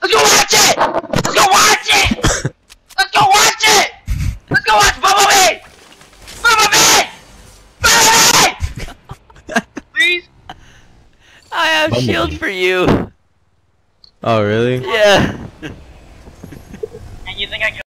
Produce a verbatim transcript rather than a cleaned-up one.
Let's go watch it! Let's go watch it! Let's go watch it! Let's go watch Bumblebee! Bumblebee! Bumblebee! Please? I have Bumblebee. shield for you. Oh, really? Yeah. And you think I can